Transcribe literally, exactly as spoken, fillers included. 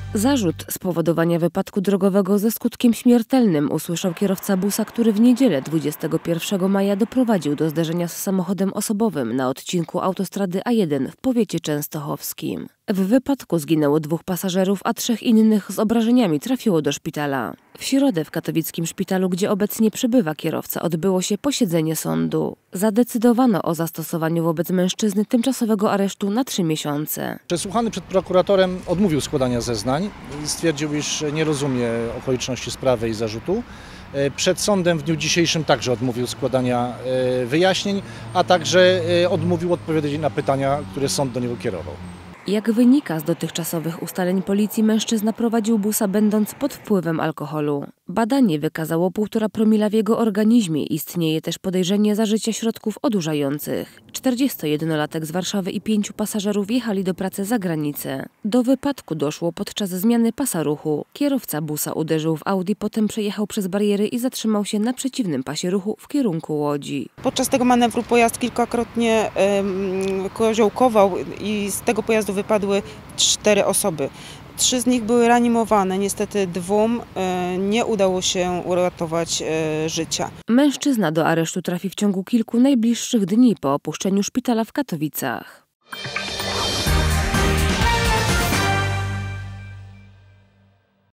Zarzut spowodowania wypadku drogowego ze skutkiem śmiertelnym usłyszał kierowca busa, który w niedzielę dwudziestego pierwszego maja doprowadził do zderzenia z samochodem osobowym na odcinku autostrady A jeden w powiecie częstochowskim. W wypadku zginęło dwóch pasażerów, a trzech innych z obrażeniami trafiło do szpitala. W środę w katowickim szpitalu, gdzie obecnie przebywa kierowca, odbyło się posiedzenie sądu. Zadecydowano o zastosowaniu wobec mężczyzny tymczasowego aresztu na trzy miesiące. Przesłuchany przed prokuratorem odmówił składania zeznań. Stwierdził, iż nie rozumie okoliczności sprawy i zarzutu. Przed sądem w dniu dzisiejszym także odmówił składania wyjaśnień, a także odmówił odpowiedzi na pytania, które sąd do niego kierował. Jak wynika z dotychczasowych ustaleń policji, mężczyzna prowadził busa będąc pod wpływem alkoholu. Badanie wykazało półtora promila w jego organizmie. Istnieje też podejrzenie zażycia środków odurzających. czterdziestojednolatek z Warszawy i pięciu pasażerów jechali do pracy za granicę. Do wypadku doszło podczas zmiany pasa ruchu. Kierowca busa uderzył w Audi, potem przejechał przez bariery i zatrzymał się na przeciwnym pasie ruchu w kierunku Łodzi. Podczas tego manewru pojazd kilkakrotnie um, koziołkował i z tego pojazdu wypadły cztery osoby. Trzy z nich były reanimowane, niestety dwóm e, nie udało się uratować e, życia. Mężczyzna do aresztu trafi w ciągu kilku najbliższych dni po opuszczeniu szpitala w Katowicach.